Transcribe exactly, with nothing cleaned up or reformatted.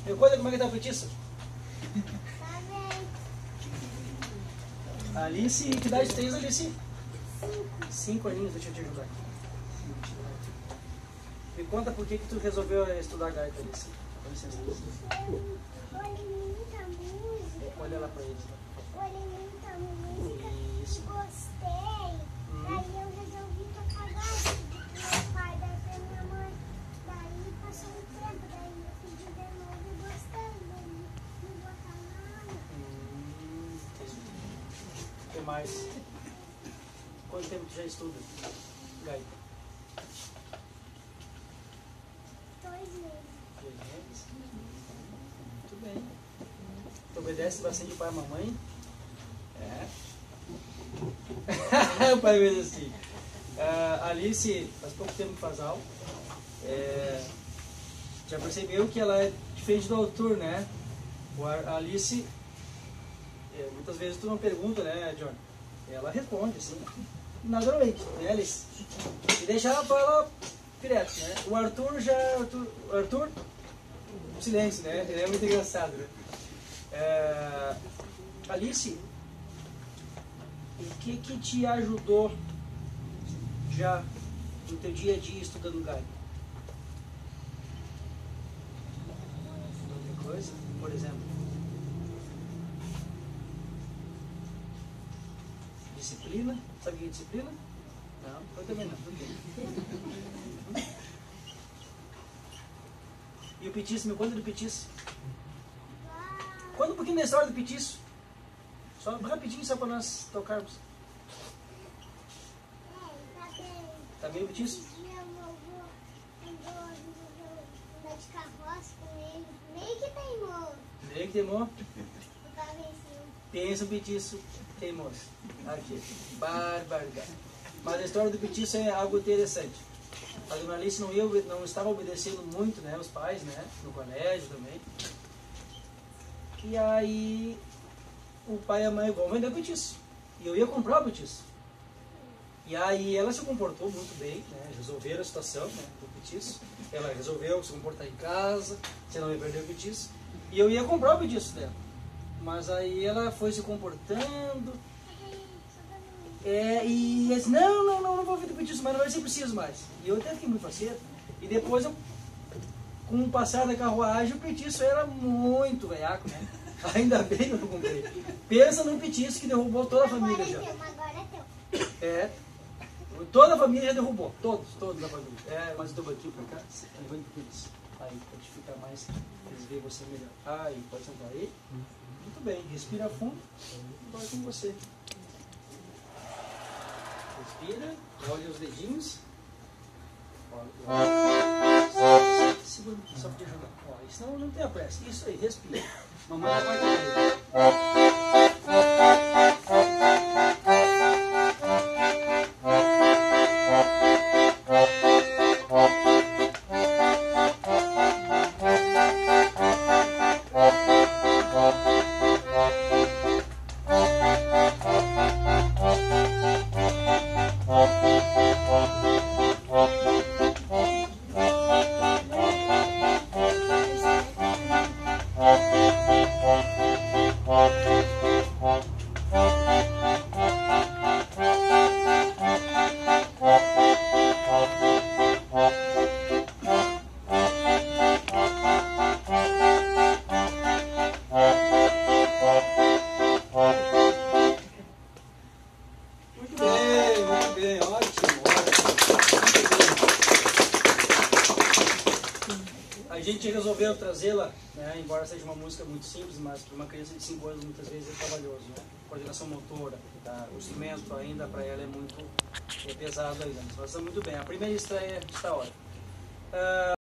Me conta como é que tá o feitiço? Tá bem. Alice, que idade tens, Alice? Cinco. Cinco aninhos, deixa eu te ajudar aqui. Me conta por que que tu resolveu estudar gaita, Alice. Com licença. Eu olhei muita música. Olha lá pra eles. Olhei muita música Isso. e gostei. Hum. Daí eu resolvi tocar gaita do meu pai, daí pra minha mãe. Daí passou um tempo, daí eu pedi de novo e gostei. Daí me botaram na aula. Hum, entendi. O que mais? Quanto tempo tu já estuda gaita? Dois meses. Dois meses? Muito bem. Tu obedece bastante o pai e a mamãe? É. O pai mesmo assim. A Alice faz pouco tempo que faz aula. É, já percebeu que ela é diferente do Arthur, né? O Ar- a Alice, é, muitas vezes tu não pergunta, né, John? Ela responde, assim, naturalmente, né, Alice? E deixa ela falar direto, né? O Arthur já... Arthur, o Arthur silêncio, né? Ele é muito engraçado, né? É, Alice, o que que te ajudou já no teu dia a dia estudando gaita? Outra coisa, por exemplo, disciplina. Sabe o que é disciplina? Não, eu também não. Por quê? E o petiço, me conta do petiço. Conta um pouquinho da história do petiço. Só rapidinho, só para nós tocarmos. É, tá bem. Tá bem o petiço? Esse dia meu avô andou, resolveu andar de carroça com ele. Meio que teimou. Meio que teimou. Eu tava em cima. Pensa o petiço teimoso. Aqui. Barbaridade. Mas a história do petiço é algo interessante. A dona Alice não, ia, não estava obedecendo muito, né, os pais, né, no colégio também. E aí o pai e a mãe vão vender o petiço. E eu ia comprar o petiço. E aí ela se comportou muito bem, né, resolveram a situação, né, do petiço. Ela resolveu se comportar em casa, senão ia perder o petiço. E eu ia comprar o petiço dela. Mas aí ela foi se comportando. É, e eu disse, não, não, não, não vou vender o petiço, mas não vai ser preciso mais. E eu até fiquei muito parceiro. E depois, eu, com o passar da carruagem, o petiço era muito velhaco, né? Ainda bem que eu não comprei. Pensa num petiço que derrubou toda a família já. Agora é teu, agora é teu. É. Toda a família já derrubou. Todos, todos da família. É, mas eu tô aqui pra cá. Aí vai pro petiço. Aí, pode ficar mais, eles veem você melhor. Aí, pode sentar aí. Muito bem, respira fundo. Vai com você. Respira, olha os dedinhos. Segura aqui, só para te ajudar. Ó, senão não tem a pressa. Isso aí, respira. Mamãe vai fazer. Muito bem, muito bem, ótimo, ótimo. A gente resolveu trazê-la, né, embora seja uma música muito simples, mas para uma criança de cinco anos muitas vezes é trabalhoso, né? Coordenação motora, tá? O instrumento ainda para ela é muito é pesado ainda, mas ela está muito bem. A primeira estreia está ótima. Uh,